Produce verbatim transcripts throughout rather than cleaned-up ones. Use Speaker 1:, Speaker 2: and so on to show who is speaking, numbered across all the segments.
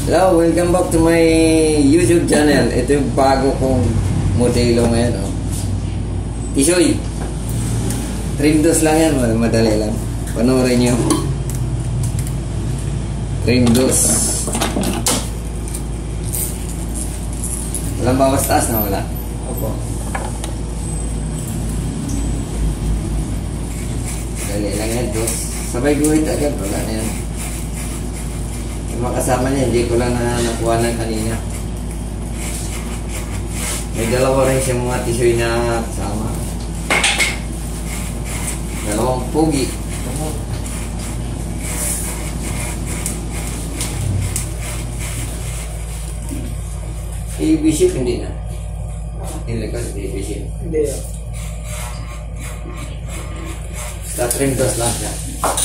Speaker 1: Hello, welcome back to my YouTube channel. Ito yung bago kong modelo ngayon. Oh. Tisoy. Trim dos lang yan, madali lang. Panoorin nyo. Trim dos. Walang bawas taas na wala. Opo. Dali lang yan, dos. Sabay guhit agad, wala na yan. Makasama niya, hindi ko lang na nakuha ng kanina. May dalawa rin siya mga tisoy na kasama. Dalawang pugi. A B C hindi na. Hindi ka sa A B C.
Speaker 2: Hindi.
Speaker 1: Basta trim dos lang siya.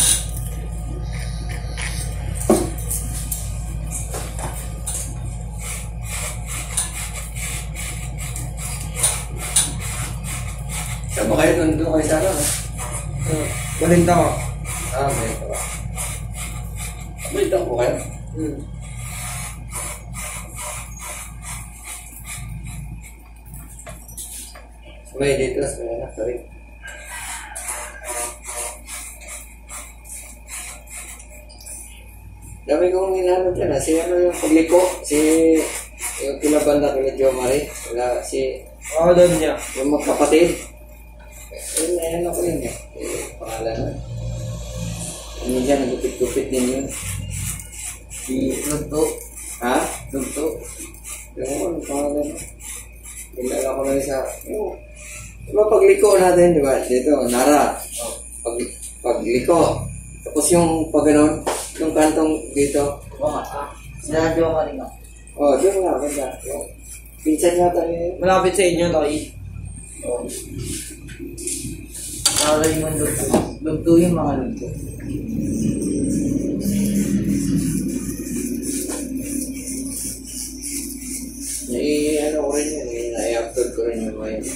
Speaker 1: Saan ba kayo doon? Doon kayo sa ano?
Speaker 2: Uh, Balintang ko.
Speaker 1: Ah, balintang ko. Balintang ko kayo?
Speaker 2: Hmm.
Speaker 1: May dito sa kanila, sorry. Dami kong hinanap dyan, si ano yung pagliko, si yung kilaban na kila Jo Marie, wala si
Speaker 2: Ako doon niya.
Speaker 1: yung magkapatid. Ayun, ayun ako yun eh. Eh, pangalan na. Minsan, nagupit-gupit din yun. Si Lugto. Ha? Lugto. Yung ako, yung pangalan na. Kilala ko na isa. Yung, diba pagliko natin, diba? Dito, Nara. Pag, pagliko. Tapos yung pag ganon, yung kantong dito.
Speaker 2: Oo nga. Ah. Sinadyo ka rin ako.
Speaker 1: Oh, doon nga, ganda. Yung pinsan yata yun.
Speaker 2: Malapit sa inyo, Toy. Oo. Para yung mga lugto. Lugto yung mga lugto.
Speaker 1: Eh, ano ko rin yun, eh, na-i-upload ko rin yung mga yun.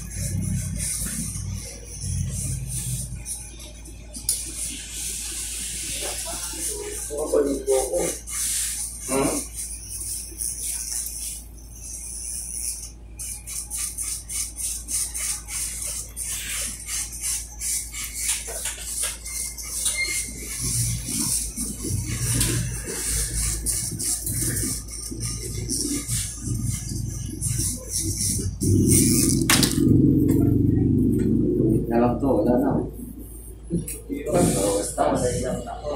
Speaker 2: Makapalubo ako.
Speaker 1: Hmm? Nalang to, wala na. Bawas
Speaker 2: Tama
Speaker 1: taas.
Speaker 2: sa ilang ako.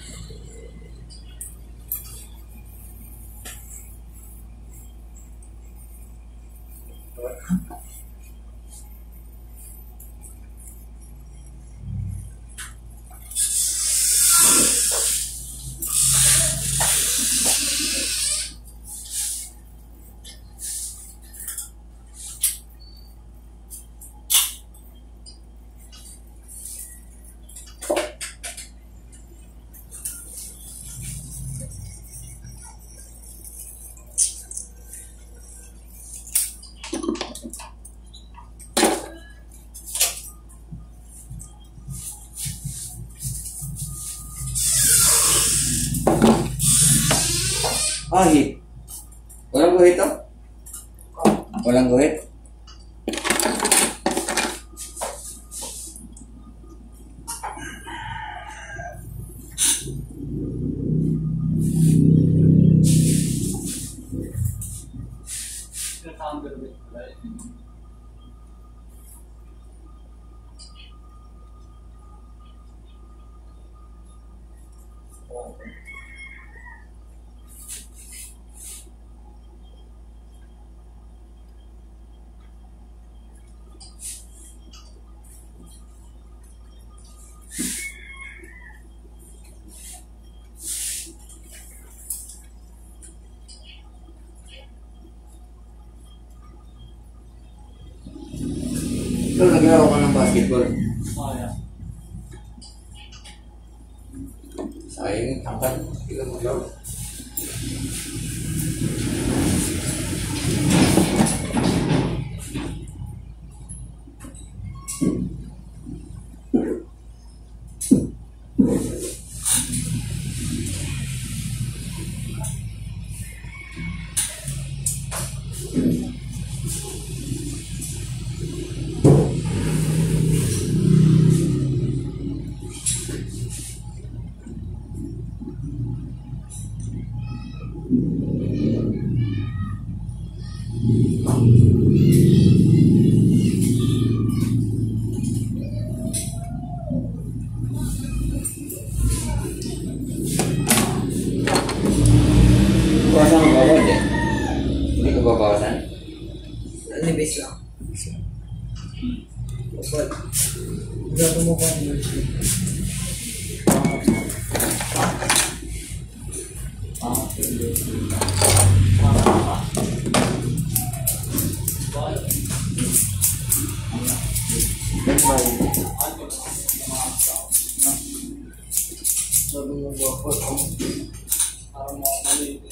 Speaker 1: Ahit. Walang guhit to? Walang guhit? Ito, naglaro ka ng basketball.
Speaker 2: Oo, yeah.
Speaker 1: Sayang, tangkad. Hindi ka maglaro. Bawasan mo ba ba? Hindi. Hindi ko babawasan.
Speaker 2: Nibis lang. Kapal. Gato mo pa niyo. Ah, hindi. Sabi mo ba ako? Parang malinis.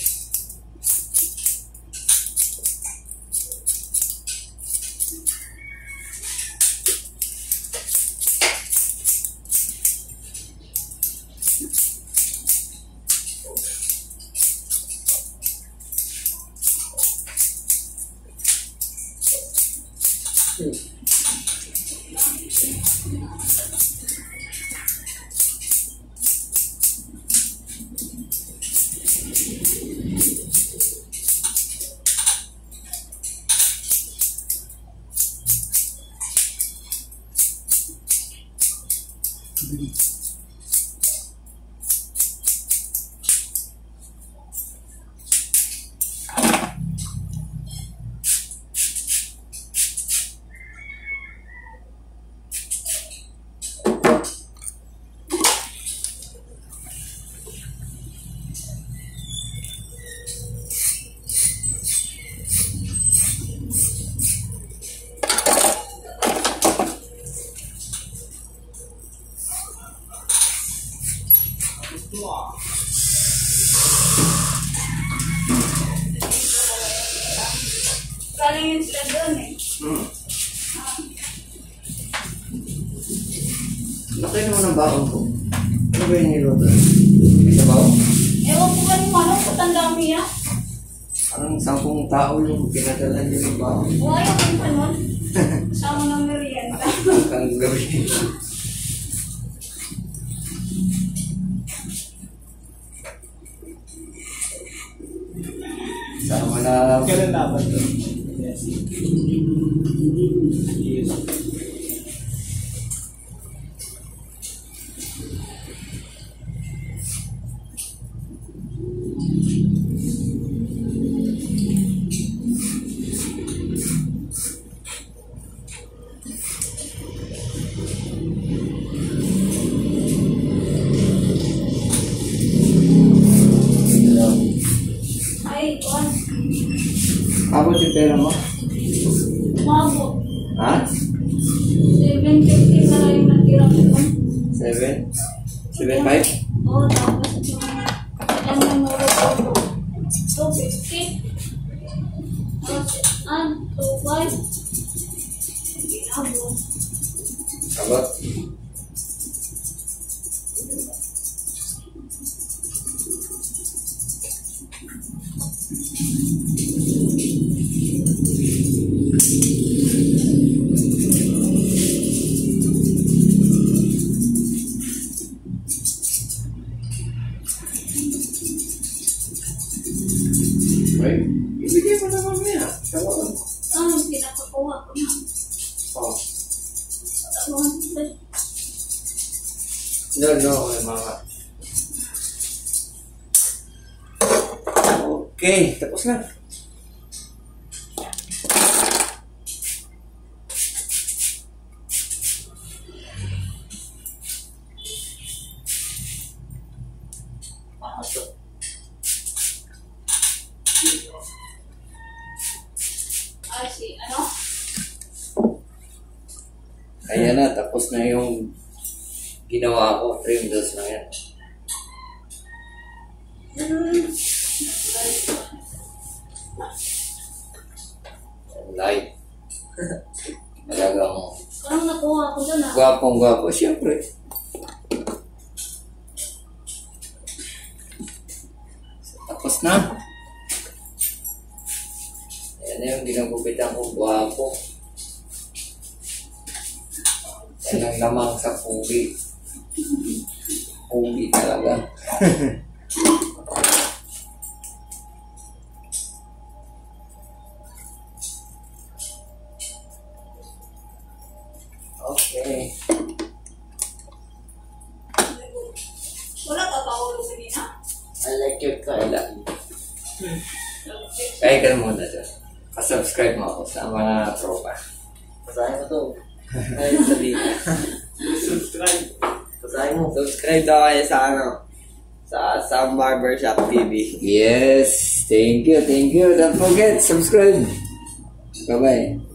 Speaker 3: Galing yun sila doon eh.
Speaker 1: Hmm. Laki naman ang baon ko. Ano ba yung niluto? May sabaw?
Speaker 3: Ewan ko ba yung ano, patanda mo yan?
Speaker 1: Parang sampung tao yung pinadala niyo ng baon.
Speaker 3: O ayaw ko pa nun. Kasama ng merienda.
Speaker 1: Ang gabi. Sama na...
Speaker 2: Kailan dapat to? Yes. Yes.
Speaker 3: Ay, kuwan.
Speaker 1: Abot yung pera mo?
Speaker 3: Umabot.
Speaker 1: Ha?
Speaker 3: seven fifty na lang yung natira ko doon.
Speaker 1: Seven? Seven five?
Speaker 3: Oo, tapos yung yan yung muro ko. two fifty. Tapos, ah, two five. Abot.
Speaker 1: Abot? Right? Ibigay mo na mamaya. Tawagan mo.
Speaker 3: Ah, pinakakuha ko na.
Speaker 1: Oh.
Speaker 3: Tawagan ko.
Speaker 1: No, no, may mga. Okay, tapos na.
Speaker 2: Mahasok.
Speaker 3: Ah, si, ano?
Speaker 1: Ayan na, tapos na yung ginawa ko. Trim dose na yan. Light. Talagang
Speaker 3: Parang nakuha ko doon ah.
Speaker 1: gwapong gwapo, siyempre. Tapos na. Ayan na yung ginagupitan ko, gwapo. Yan ang lamang sa pugi. Pugi talaga. Wala. Kaya ka muna dyan. Pa-subscribe mo ako sa mga tropa.
Speaker 2: Basahin mo to.
Speaker 1: Ayun sa dito.
Speaker 2: Subscribe. Basahin mo.
Speaker 1: Subscribe daw kayo sa ano? Sa Sam Barbershop T V. Yes! Thank you, thank you. Don't forget, subscribe. Bye-bye.